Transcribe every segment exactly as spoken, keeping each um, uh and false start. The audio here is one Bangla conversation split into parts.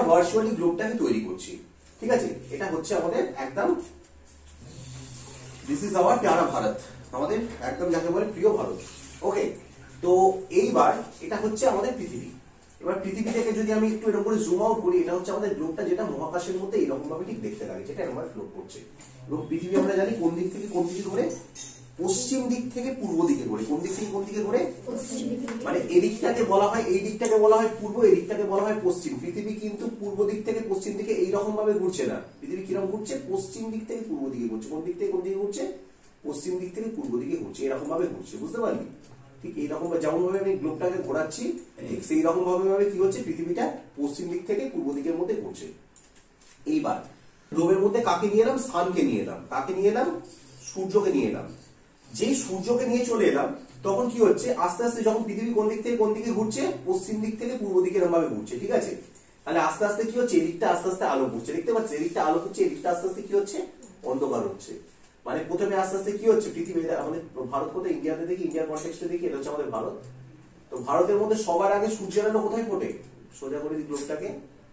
ভার্চুয়ালি গ্লোবটাকে তৈরি করছি, ঠিক আছে। এটা হচ্ছে আমাদের একদম দিস ইজ আওয়ার প্যারা ভারত, আমাদের একদম যাকে বলে প্রিয় ভারত। ওকে, তো এইবার এটা হচ্ছে আমাদের পৃথিবী। এবার পৃথিবী থেকে যদি আমি একটু এরকম করে জুম আউট করি, এটা হচ্ছে আমাদের গ্লোবটা, যেটা মহাকাশের মধ্যে এরকম ভাবে ঠিক দেখতে লাগে, যেটা এরকম ফ্লো করছে। এবং পৃথিবী আমরা জানি কোন দিক থেকে কোন দিকে ঘোরে, পশ্চিম দিক থেকে পূর্ব দিকে ঘোরে। কোন দিক থেকে কোন দিকে ঘোরে, মানে এদিকটাকে বলা হয়, এই দিকটাকে বলা হয় পূর্ব, এদিকটাকে বলা হয় পশ্চিম। পৃথিবী কিন্তু পূর্ব দিক থেকে পশ্চিম দিকে এইরকম ভাবে ঘুরছে না, পৃথিবী কিরকম ঘুরছে, পশ্চিম দিক থেকে পূর্ব দিকে ঘুরছে। কোন দিক থেকে কোন দিকে ঘুরছে, পশ্চিম দিক থেকে পূর্ব দিকে ঘুরছে, এরকম ভাবে ঘুরছে, বুঝতে পারলি? ঠিক এইরকম যেমন ভাবে আমি গ্লোবটাকে ঘোরাচ্ছি, ঠিক সেই রকম ভাবে কি হচ্ছে, পৃথিবীটা পশ্চিম দিক থেকে পূর্ব দিকের মধ্যে ঘুরছে। এইবার গ্লোবের মধ্যে কাকে নিয়ে এলাম, সানকে নিয়ে এলাম। কাকে নিয়ে এলাম, সূর্যকে নিয়ে এলাম। যেই সূর্যকে নিয়ে চলে এলাম, তখন কি হচ্ছে, আস্তে আস্তে যখন পৃথিবী কোন দিক থেকে কোন দিকে ঘুরছে, পশ্চিম দিক থেকে পূর্ব দিকে এরকম ভাবে ঘুরছে, ঠিক আছে। তাহলে আস্তে আস্তে কি হচ্ছে, এদিকটা আস্তে আস্তে আলো পড়ছে, দেখতে পাচ্ছি, এদিকটা আলো হচ্ছে, এদিকটা আস্তে আস্তে কি হচ্ছে, অন্ধকার হচ্ছে। মানে প্রথমে আস্তে আস্তে কি হচ্ছে, পৃথিবী, আমাদের ভারত কোথায়, ইন্ডিয়াতে দেখি, ইন্ডিয়ার কনটেক্সটে দেখি, এটা হচ্ছে আমাদের ভারত। তো ভারতের মধ্যে সবার আগে সূর্যের আলো কোথায় ফোটে, সোজা করে দিই গ্লোবটাকে,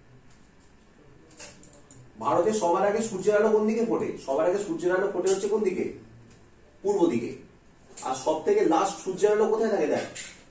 ভারতে সবার আগে সূর্যের আলো কোন দিকে ফোটে, সবার আগে সূর্যের আলো ফোটে হচ্ছে কোন দিকে, পূর্ব দিকে। আর সব থেকে লাস্ট সূর্যের আলো কোথায় থাকে, দেখ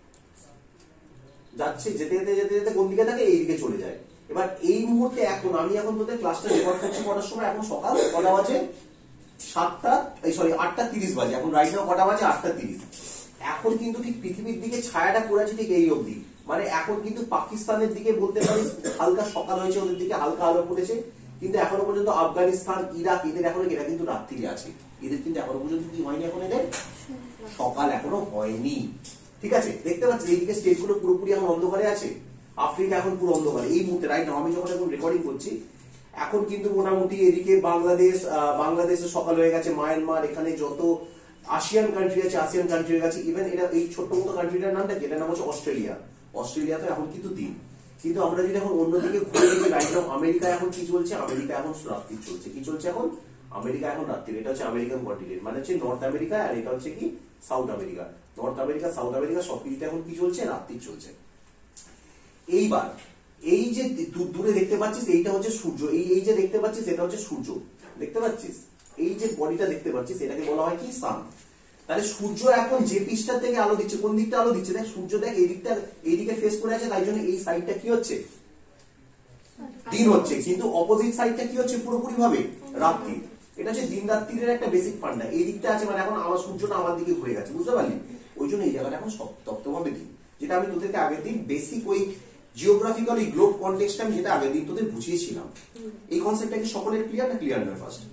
যাচ্ছে, যেতে যেতে যেতে যেতে কোন দিকে থাকে, এই দিকে চলে যায়। এবার এই মুহূর্তে এখন আমি এখন তোদের ক্লাসটা রেকর্ড করছি কটার সময়, এখন সকাল কটা বাজে, সাতটা, এই সরি আটটা তিরিশ বাজে। এখন রাইট নাও কটা বাজে, আটটা তিরিশ। এখন কিন্তু ঠিক পৃথিবীর দিকে ছায়াটা পড়েছে ঠিক এই অবধি। মানে এখন কিন্তু পাকিস্তানের দিকে বলতে পারিস হালকা সকাল হয়েছে, ওদের দিকে হালকা আলো পড়েছে, কিন্তু এখনো পর্যন্ত আফগানিস্তান, ইরাক, এদের এখনো এরা কিন্তু রাত্রিরে আছে, এদের কিন্তু এখনো পর্যন্ত কি হয়নি, এখন এদের সকাল এখনো হয়নি, ঠিক আছে। দেখতে পাচ্ছি এইদিকে স্টেট গুলো পুরোপুরি এখন অন্ধকারে আছে, আফ্রিকা এখন পুরো অন্ধকারে এই মুহূর্তে, রাইট নাও আমি যখন এখন রেকর্ডিং করছি। এখন কিন্তু মোটামুটি এদিকে বাংলাদেশ, বাংলাদেশে সকাল হয়ে গেছে, মায়ানমার, এখানে যত আসিয়ান কান্ট্রি আছে, আসিয়ান কান্ট্রির কাছে, ইভেন এটা এই ছোট্ট মতো কান্ট্রিটার নামটা, যেটার নাম হচ্ছে অস্ট্রেলিয়া, অস্ট্রেলিয়াতে এখন কিন্তু দিন। কিন্তু আমরা যদি এখন অন্যদিকে ঘুরে দেখি, রাইট নাও আমেরিকা এখন কি চলছে, আমেরিকা এখন রাত্রি চলছে, কি চলছে এখন, আমেরিকা এখন রাত্রি। এটা হচ্ছে আমেরিকান কন্টিনেন্ট, মানে হচ্ছে নর্থ আমেরিকা, আর এটা হচ্ছে কি South America. North America, South America সবকিছুতে এখন কি চলছে, রাত্রি চলছে। এইবার এই যে দূরে দেখতে পাচ্ছিস, এইটা হচ্ছে সূর্য, এই এই যে দেখতে পাচ্ছিস, এটা হচ্ছে সূর্য, দেখতে পাচ্ছিস, এই যে বডিটা দেখতে পাচ্ছিস, এটাকে বলা হয় কি, সান। তাহলে সূর্য এখন যে পৃষ্ঠা থেকে আলো দিচ্ছে, কোন দিকটা আলো দিচ্ছে, দেখ সূর্য দেখ এই দিকটা, এই দিকে ফেস করে আছে, তাই জন্য এই সাইডটা কি হচ্ছে, দিন হচ্ছে, কিন্তু অপোজিট সাইডটা কি হচ্ছে, পুরোপুরি ভাবে রাত্রি। এটা হচ্ছে দিন রাত্রির একটা বেসিক ফান্ডা। এই দিকটা আছে মানে এখন আমার সূর্যটা আমার দিকে ঘুরে গেছে, বুঝতে পারলি? ওই জন্য এই জায়গাটা এখন তপ্ত ভাবে দিন, যেটা আমি তোদেরকে আগের দিন বেসিক ওই জিওগ্রাফিক্যাল এই গ্লোব কনটেক্সট আমি যেটা আগের দিন তোদের বুঝিয়েছিলাম। এই কনসেপ্টটা কি সকলের ক্লিয়ার না ক্লিয়ার নয়? ফার্স্ট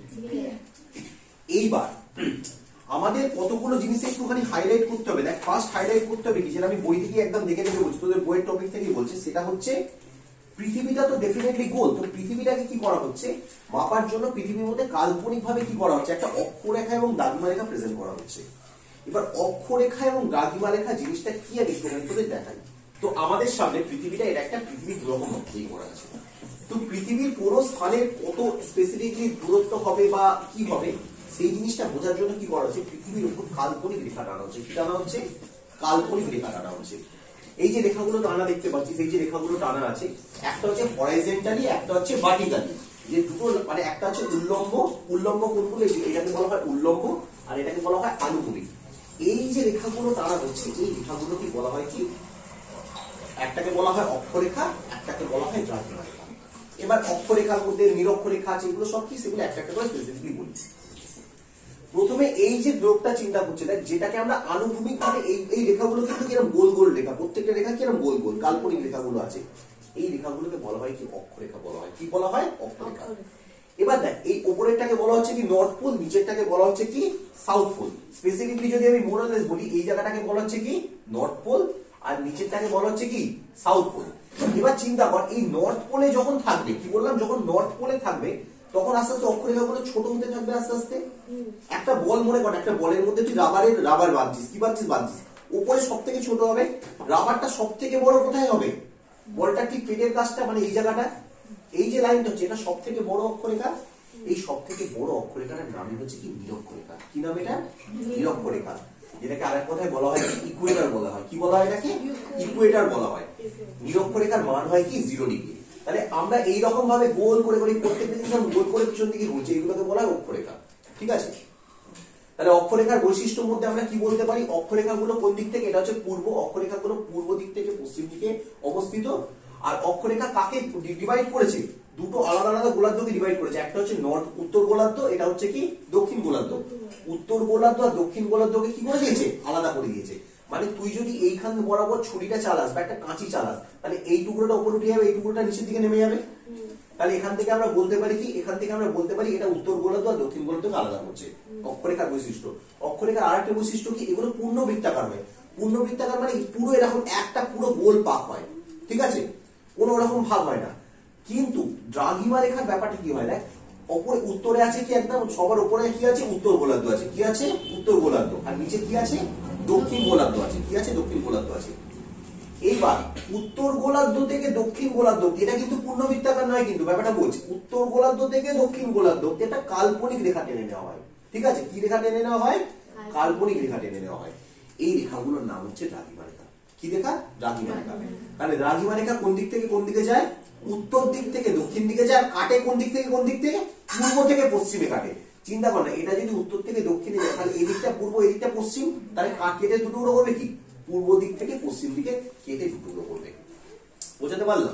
এইবার আমাদের কতগুলো জিনিস একটুখানি হাইলাইট করতে হবে। দেখ ফার্স্ট হাইলাইট করতে হবে কি, যেটা আমি বই থেকে একদম দেখে দেখে বলছি, তোদের বইয়ের টপিক থেকেই বলছি, সেটা হচ্ছে পৃথিবীটা তো ডেফিনেটলি গোল। তো পৃথিবীটাকে কি করা হচ্ছে, মাপার জন্য পৃথিবীর মধ্যে কাল্পনিক ভাবে কি করা হচ্ছে, একটা অক্ষরেখা এবং দ্রাঘিমা রেখা প্রেজেন্ট করা হচ্ছে। এবার অক্ষরেখা এবং দ্রাঘিমা রেখা জিনিসটা কি আর একটু তোদের দেখাই। তো আমাদের সামনে পৃথিবীটা, এটা একটা পৃথিবীর গ্রহ মধ্যেই করা আছে। তো পৃথিবীর কোন স্থানের কত স্পেসিফিকলি দূরত্ব হবে বা কি হবে, সেই জিনিসটা বোঝার জন্য কি করা হচ্ছে, পৃথিবীর উপর কাল্পনিক রেখা টানা হচ্ছে। কি টানা হচ্ছে, কাল্পনিক রেখা টানা হচ্ছে। এই যে রেখাগুলো টানা দেখতে পাচ্ছিস, এই যে রেখাগুলো টানা আছে, একটা হচ্ছে হরাইজন্টালি, একটা হচ্ছে ভার্টিক্যালি। যে দুটো মানে একটা হচ্ছে উল্লম্ব, উল্লম্ব কোনগুলো, এটাকে বলা হয় উল্লম্ব, আর এটাকে বলা হয় আনুভূমিক। এই যে রেখাগুলো টানা হচ্ছে, এই রেখাগুলো কি বলা হয় কি, একটাকে বলা হয় অক্ষরেখা, একটাকে বলা হয় দ্রাঘিমা রেখা। এবার অক্ষরেখার মধ্যে নিরক্ষরেখা আছে, এগুলো সব কি, সেগুলো একটা একটা করে স্পেসিফিকলি বলি। প্রথমে এই যে গ্লোবটা চিন্তা করছে, দেখ যেটাকে আমরা আনুভূমিক ভাবে, এই এই রেখাগুলো কিন্তু কিরকম গোল গোল রেখা, প্রত্যেকটা রেখা কিরকম গোল গোল কাল্পনিক রেখাগুলো আছে, এই রেখাগুলোকে বলা হয় কি, অক্ষরেখা বলা হয়। কি বলা হয়, অক্ষরেখা। এবার দেখ এই উপরেরটাকে বলা হচ্ছে কি নর্থ পোল, নিচেরটাকে বলা হচ্ছে কি সাউথ পোল। স্পেসিফিকলি যদি আমি মোরালেস বলি, এই জায়গাটাকে বলা হচ্ছে কি নর্থ পোল, আর নিচেরটাকে বলা হচ্ছে কি সাউথ পোল। এবার চিন্তা কর, এই নর্থ পোলে যখন থাকবে, কি বললাম, যখন নর্থ পোলে থাকবে তখন আস্তে আস্তে অক্ষরেখাগুলো ছোট হতে থাকবে আস্তে আস্তে। একটা বল মনে কর, একটা বলের মধ্যে তুই রাবারের রাবার বাঁধছিস, কি বাঁধছিস বাঁধছিস উপরে সব থেকে ছোট হবে, রাবারটা সব থেকে বড় কোথায় হবে, বলটা ঠিক পেটের কাছটা, মানে এই জায়গাটা, এই যে লাইনটা হচ্ছে এটা সব থেকে বড় অক্ষরেখা। এই সব থেকে বড় অক্ষরেখাটার নামই হচ্ছে কি নিরক্ষরেখা। কি নাম এটা, নিরক্ষরেখা, যেটাকে আরেক কথায় বলা হয় ইকুয়েটর বলা হয়। কি বলা হয় এটাকে, ইকুয়েটর বলা হয়। নিরক্ষরেখার মান হয় কি জিরো ডিগ্রি। তাহলে আমরা এইরকম ভাবে গোল করে করে প্রত্যেকটা জিনিস গোল করে পিছন দিকে ঘুরছে, এগুলোকে বলা হয় অক্ষরেখা। ঠিক আছে, তাহলে অক্ষরেখার বৈশিষ্ট্যের মধ্যে আমরা কি বলতে পারি, অক্ষরেখাগুলো কোন দিক থেকে, এটা হচ্ছে পূর্ব, অক্ষরেখাগুলো পূর্ব দিক থেকে পশ্চিম দিকে অবস্থিত। আর অক্ষরেখা কাকে ডিভাইড করেছে, দুটো আলাদা আলাদা গোলার্ধকে ডিভাইড করেছে, একটা হচ্ছে নর্থ উত্তর গোলার্ধ, এটা হচ্ছে কি দক্ষিণ গোলার্ধ। উত্তর গোলার্ধ আর দক্ষিণ গোলার্ধকে কি করে দিয়েছে, আলাদা করে দিয়েছে। মানে তুই যদি এইখান বরাবর ছুরিটা চালাস বা একটা কাঁচি চালাস, তাহলে এই টুকরোটা উপরে উঠে যাবে, এই টুকরোটা নিচের দিকে নেমে যাবে। তাহলে এখান থেকে আমরা বলতে পারি কি, এখান থেকে আমরা বলতে পারি এটা উত্তর গোলার্ধ আর দক্ষিণ গোলার্ধকে আলাদা করছে, অক্ষরেখার বৈশিষ্ট্য। অক্ষরেখার আরেকটা বৈশিষ্ট্য কি, এগুলো পূর্ণবৃত্তাকার হয়। পূর্ণবৃত্তাকার মানে পুরো এরকম একটা পুরো গোল পাক হয়, ঠিক আছে, কোনো রকম ভাগ হয় না। কিন্তু দ্রাঘিমা রেখার ব্যাপারটা কি হয়, দেখ উপরে উত্তরে আছে কি, একদম সবার উপরে কি আছে, উত্তর গোলার্ধ আছে, কি আছে, উত্তর গোলার্ধ, আর নিচে কি আছে, দক্ষিণ গোলার্ধ আছে, কি আছে, দক্ষিণ গোলার্ধ আছে। এইবার উত্তর গোলার্ধ থেকে দক্ষিণ গোলার্ধ, এটা কিন্তু পূর্ণবৃত্তাকার নয়, কিন্তু ব্যাপারটা বলছি, উত্তর গোলার্ধ থেকে দক্ষিণ গোলার্ধ এটা কাল্পনিক রেখা টেনে নেওয়া হয়। ঠিক আছে, কি রেখা টেনে নেওয়া হয়, কাল্পনিক রেখা টেনে নেওয়া হয়। এই রেখাগুলোর নাম হচ্ছে দ্রাঘিমা রেখা। কি রেখা, দ্রাঘিমা রেখা। তাহলে দ্রাঘিমা রেখা কোন দিক থেকে কোন দিকে যায়, উত্তর দিক থেকে দক্ষিণ দিকে যায়, কাটে কোন দিক থেকে কোন দিক থেকে, পূর্ব থেকে পশ্চিমে কাটে। চিন্তা কর না, এটা যদি উত্তর থেকে দক্ষিণে যায়, তাহলে এদিকটা পূর্ব এদিকটা পশ্চিম, তাহলে কেটে দুটো করবে কি, পূর্ব দিক থেকে পশ্চিম দিকে কেটে দুটুকরো করবে। বোঝাতে পারলাম,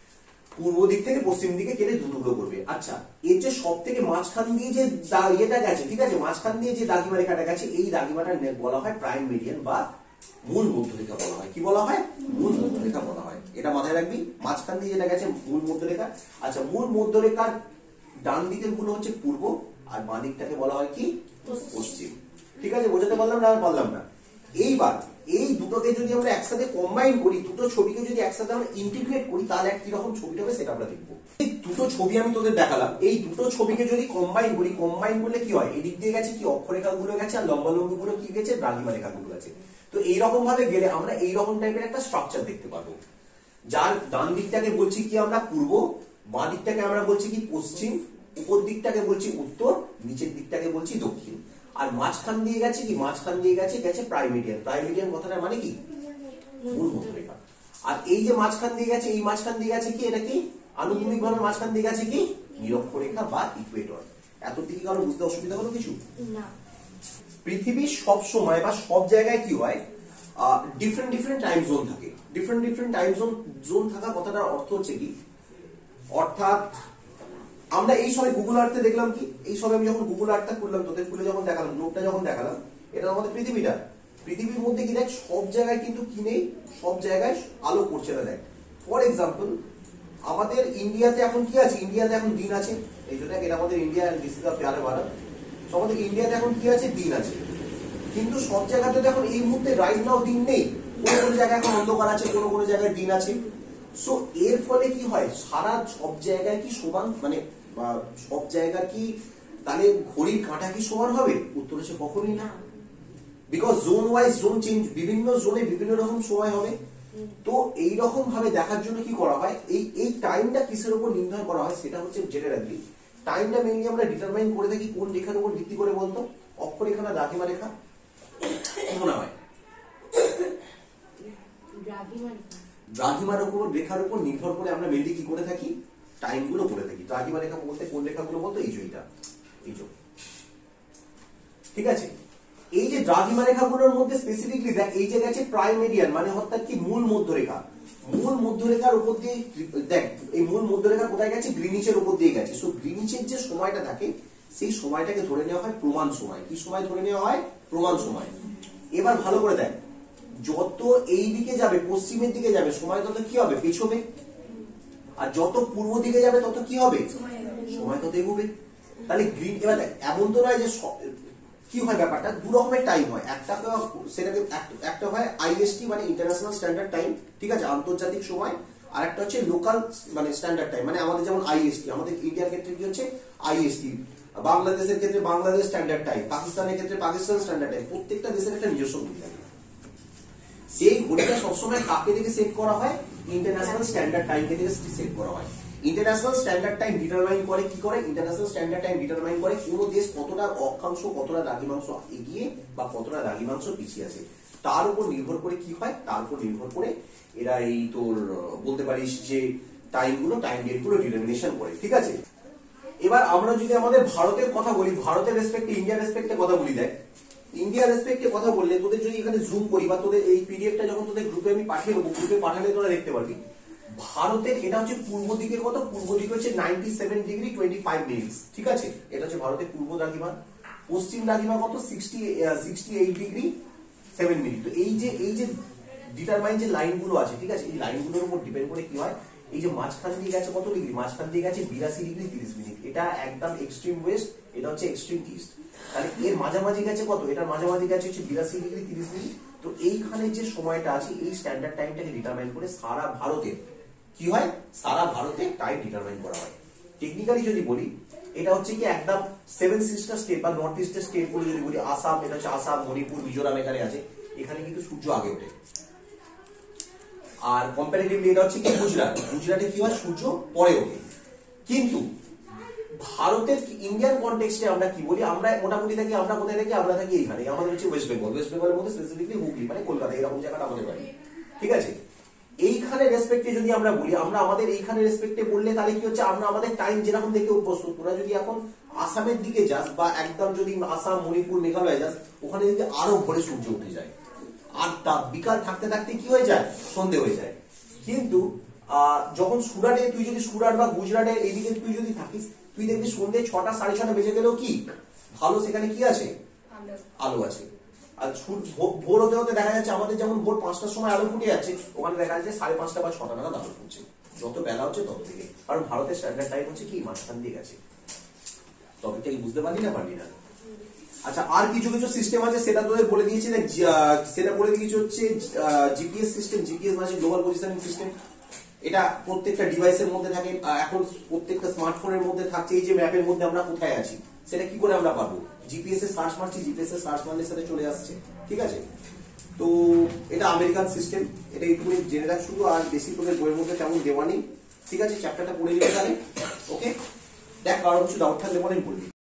পূর্ব দিক থেকে পশ্চিম দিকে কেটে দুটুকরো করবে। আচ্ছা, এর যে সব থেকে মাঝখান দিয়ে যে ইয়েটা গেছে, ঠিক আছে, মাঝখান দিয়ে যে দাগিমা রেখাটা গেছে, এই দাগিমাটা বলা হয় প্রাইম মেডিয়ান বা মূল মধ্যরেখা বলা হয়। কি বলা হয়, মূল মধ্যরেখা বলা হয়। এটা মাথায় রাখবি, মাঝখান দিয়ে যেটা গেছে মূল মধ্যরেখা। আচ্ছা, মূল মধ্যরেখার ডান দিকের গুলো হচ্ছে পূর্ব, আর বাঁ দিকটাকে বলা হয় কি, পশ্চিম। ঠিক আছে, বোঝাতে পারলাম না, পারলাম না। এইবার এই দুটোকে যদি আমরা একসাথে কম্বাইন করি, দুটো ছবিকে যদি একসাথে আমরা ইন্টিগ্রেট করি, তাহলে এক কিরকম ছবিটা হবে সেটা আমরা দেখবো। এই দুটো ছবি আমি তোদের দেখালাম, এই দুটো ছবিকে যদি কম্বাইন করি, কম্বাইন করলে কি হয়, এদিক দিয়ে গেছে কি অক্ষরেখা গুলো গেছে, আর লম্বা লম্বি গুলো কি গেছে, দ্রাঘিমা রেখা গুলো গেছে। তো এইরকম ভাবে গেলে আমরা এইরকম টাইপের একটা স্ট্রাকচার দেখতে পাবো, যার ডান দিকটাকে বলছি কি আমরা পূর্ব, বাঁ দিকটাকে আমরা বলছি কি পশ্চিম, উপর দিকটাকে বলছি উত্তর, নিচের দিকটাকে বলছি দক্ষিণ। আর মাঝখান দিয়ে গেছে কি, মাঝখান দিয়ে গেছে গেছে প্রাইমেডিয়ান। প্রাইমেডিয়ান কথাটা মানে কি, মূল মধ্যরেখা। আর এই যে মাঝখান দিয়ে গেছে, এই মাঝখান দিয়ে গেছে কি, এটা কি আনুভূমিক ভাবে মাঝখান দিয়ে গেছে কি, নিরক্ষরেখা বা ইকুয়েটর। এত দিকে কারো বুঝতে অসুবিধা হলো কিছু না। পৃথিবীর সব সময় বা সব জায়গায় কি হয়, ডিফারেন্ট ডিফারেন্ট টাইম জোন থাকে। Different different time zone zone থাকা কথাটার অর্থ হচ্ছে কি, অর্থাৎ আমরা এই সময় গুগল আর্থে দেখলাম কি, এই সময় আমি যখন গুগল আর্থটা খুললাম, তোদের খুলে যখন দেখালাম, নোটটা যখন দেখালাম, এটা আমাদের পৃথিবীটা, পৃথিবীর মধ্যে কি দেখ, সব জায়গায় কিন্তু কি নেই, সব জায়গায় আলো পড়ছে না। দেখ ফর এক্সাম্পল, আমাদের ইন্ডিয়াতে এখন কি আছে, ইন্ডিয়াতে এখন দিন আছে, এই জন্য এটা আমাদের ইন্ডিয়া দিস ইজ দ্য প্যারে ভারত। আমাদের ইন্ডিয়াতে এখন কি আছে, দিন আছে। কিন্তু সব জায়গাতে এখন এই মুহূর্তে রাইট নাও দিন নেই, কোনো কোনো জায়গায় এখন অন্ধকার আছে, কোনো কোনো জায়গায় দিন আছে। সো এর ফলে কি হয়, সারা সব জায়গায় কি সমান, মানে সব জায়গার কি তাহলে ঘড়ির কাঁটা কি সমান হবে, উত্তর হচ্ছে কখনোই না। Because zone wise zone change, বিভিন্ন জোনে বিভিন্ন রকম সময় হবে। তো এই রকম ভাবে দেখার জন্য কি করা হয়, এই এই টাইমটা কিসের উপর নির্ণয় করা হয়, সেটা হচ্ছে জেনে রাখবি। টাইমটা মেইনলি আমরা ডিটারমাইন করে থাকি কোন রেখার উপর ভিত্তি করে বলতো, অক্ষরেখা না দ্রাঘিমা রেখা, কি মনে হয়? দ্রাঘিমার উপর রেখার উপর নির্ভর করে আমরা মেইনলি কি করে থাকি, টাইম গুলো করে থাকি। দ্রাঘিমা রেখা বলতে কোন রেখাগুলো বলতো, এই যে এইটা, এই যে, ঠিক আছে। এই যে দ্রাঘিমা রেখাগুলোর মধ্যে স্পেসিফিকলি দেখ, এই যে গেছে প্রাইম মেডিয়ান, মানে অর্থাৎ কি মূল মধ্যরেখা। মূল মধ্যরেখার উপর দিয়ে দেখ, এই মূল মধ্যরেখা কোথায় গেছে, গ্রিনিচের উপর দিয়ে গেছে। সো গ্রিনিচের যে সময়টা থাকে, সেই সময়টাকে ধরে নেওয়া হয় প্রমাণ সময়। কি সময় ধরে নেওয়া হয়, প্রমাণ সময়। এবার ভালো করে দেখ, যত এই দিকে যাবে, পশ্চিমের দিকে যাবে, সময় তত কি হবে, পেছবে। আর যত পূর্ব দিকে যাবে তত কি হবে, সময় তত এগোবে। তাহলে গ্রিন, এবার এমন তো নয় যে কি হয় ব্যাপারটা, দু রকমের টাইম হয়। একটা সেটাকে একটা হয় আইএসটি মানে ইন্টারন্যাশনাল স্ট্যান্ডার্ড টাইম, ঠিক আছে, আন্তর্জাতিক সময়। আর একটা হচ্ছে লোকাল মানে স্ট্যান্ডার্ড টাইম, মানে আমাদের যেমন আইএসটি, আমাদের ইন্ডিয়ার ক্ষেত্রে কি হচ্ছে আইএসটি, বাংলাদেশের ক্ষেত্রে বাংলাদেশ স্ট্যান্ডার্ড টাইম, পাকিস্তানের ক্ষেত্রে পাকিস্তান স্ট্যান্ডার্ড টাইম। প্রত্যেকটা দেশের একটা নিজস্ব ঘড়ি থাকে। সেই ঘড়িটা সবসময় কাকে থেকে সেট করা হয়, ইন্টারন্যাশনাল স্ট্যান্ডার্ড টাইমকে থেকে সেট করা হয়। ইন্টারন্যাশনাল স্ট্যান্ডার্ড টাইম ডিটারমাইন করে কি করে, ইন্টারন্যাশনাল স্ট্যান্ডার্ড টাইম ডিটারমাইন করে কোন দেশ কতটা অক্ষাংশ, কতটা দ্রাঘিমাংশ এগিয়ে বা কতটা দ্রাঘিমাংশ পিছিয়ে আছে, তার উপর নির্ভর করে কি হয়, তার উপর নির্ভর করে এরা এই তোর বলতে পারিস যে টাইমগুলো টাইম ডেটগুলো ডিটারমিনেশন করে, ঠিক আছে। এবার আমরা যদি আমাদের ভারতের কথা বলি, ভারতের রেসপেক্টে ইন্ডিয়ার রেসপেক্টে কথা বলি, দেখ ইন্ডিয়ার রেসপেক্টে কথা বললে তোদের যদি এখানে জুম করি বা তোদের এই পিডিএফটা যখন তোদের গ্রুপে আমি পাঠিয়ে দেবো, গ্রুপে পাঠালে তোরা দেখতে পারবি ভারতের এটা হচ্ছে পূর্ব দিকে কত, পূর্ব দিকে হচ্ছে ninety seven degree twenty five minutes, ঠিক আছে। এটা হচ্ছে ভারতের পূর্ব দ্রাঘিমা। পশ্চিম দ্রাঘিমা কত, sixty sixty eight degree seven minute. তো এই যে এই যে ডিটারমাইন যে লাইনগুলো আছে, ঠিক আছে, এই লাইনগুলোর উপর ডিপেন্ড করে কি হয়, এই যে মাঝখান দিয়ে গেছে কত ডিগ্রি, মাঝখান দিয়ে গেছে বিরাশি ডিগ্রি তিরিশ মিনিট, এটা একদম এক্সট্রিম ওয়েস্ট, এটা হচ্ছে এক্সট্রিম ইস্ট। তাহলে এর মাঝামাঝি গেছে কত, এটার মাঝামাঝি গেছে হচ্ছে বিরাশি ডিগ্রি তিরিশ মিনিট। তো এইখানে যে সময়টা আছে এই স্ট্যান্ডার্ড টাইমটাকে ডিটারমাইন করে সারা ভারতে কি হয়, সারা ভারতে টাইম ডিটারমাইন করা হয়। টেকনিক্যালি যদি বলি এটা হচ্ছে কি একদম সেভেন সিস্টার স্টেট বা নর্থ ইস্টের স্টেট বলে যদি বলি, আসাম, এটা হচ্ছে আসাম, মণিপুর, মিজোরাম এখানে আছে, এখানে কিন্তু সূর্য আগে ওঠে। আর কম্পারেটিভলি এটা হচ্ছে কি গুজরাট, গুজরাটে কি হয় সূর্য পরে ওঠে। কিন্তু ভারতের ইন্ডিয়ান কনটেক্সটে আমরা কি বলি, আমরা মোটামুটি থাকি, আমরা কোথায় থাকি, আমরা থাকি এইখানে, আমাদের হচ্ছে ওয়েস্ট বেঙ্গল, ওয়েস্ট বেঙ্গলের মধ্যে স্পেসিফিকলি হুগলি মানে কলকাতা, এরকম জায়গাটা আমাদের বাড়ি, ঠিক আছে। এইখানে রেসপেক্টে যদি আমরা বলি, আমরা আমাদের এইখানে রেসপেক্টে বললে তাহলে কি হচ্ছে, আমরা আমাদের টাইম যেরকম দেখে অভ্যস্ত, তোরা যদি এখন আসামের দিকে যাস বা একদম যদি আসাম, মণিপুর, মেঘালয় যাস, ওখানে যদি আরো ভোরে সূর্য উঠে যায়, আর তা বিকাল থাকতে থাকতে কি হয়ে যায়, সন্ধে হয়ে যায়। কিন্তু যখন সুরাটে তুই যদি সুরাট বা গুজরাটে এইদিকে তুই যদি থাকিস, তুই দেখবি সন্ধ্যে ছটা সাড়ে ছটা বেজে গেলেও কি ভালো সেখানে কি আছে, আলো আছে। আর ভোর হতে হতে দেখা যাচ্ছে আমাদের যেমন ভোর পাঁচটার সময় আলো ফুটে যাচ্ছে, ওখানে দেখা যাচ্ছে সাড়ে পাঁচটা বা ছটা নাগাদ আলো ফুটছে, যত বেলা হচ্ছে তত থেকে। কারণ ভারতের স্ট্যান্ডার্ড টাইম হচ্ছে কি মাঝখান দিয়ে গেছে। টপিকটা কি বুঝতে পারলি না পারলি না? আচ্ছা, আর কিছু কিছু সিস্টেম আছে সেটা তোদের বলে দিয়েছি, সেটা বলে দিয়েছি হচ্ছে জিপিএস সিস্টেম। জিপিএস মানে গ্লোবাল পজিশনিং সিস্টেম, এটা প্রত্যেকটা ডিভাইসের মধ্যে থাকে, এখন প্রত্যেকটা স্মার্টফোনের মধ্যে থাকছে। এই যে ম্যাপের মধ্যে আমরা কোথায় আছি সেটা কি করে আমরা পাবো, জিপিএস এ সার্চ মারছি, জিপিএস এ সার্চ মারলে সেটা চলে আসছে, ঠিক আছে। তো এটা আমেরিকান সিস্টেম, এটা একটু জেনে রাখ শুধু, আর বেশি তোদের বইয়ের মধ্যে তেমন দেওয়া নেই, ঠিক আছে। চ্যাপ্টারটা পড়ে নিতে তাহলে, ওকে। দেখ কারো কিছু ডাউট থাকলে বলেন বলবি।